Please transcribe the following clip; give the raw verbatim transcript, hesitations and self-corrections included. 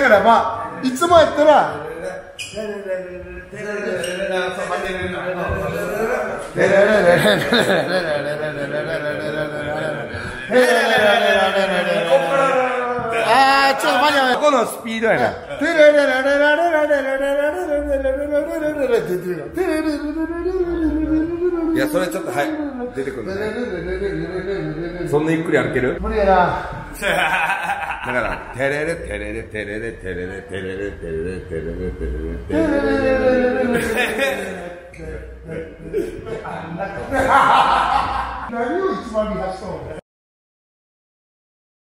からまあいつもやったらあーちょっとマジでこのスピードやな。 いや、それちょっとはい出てくるね。そんなゆっくり歩ける？ 無理やな。 だからテレレテレレテレレテレレテレレテレレテレレテレレテレレ。 何を一番見出しとんの？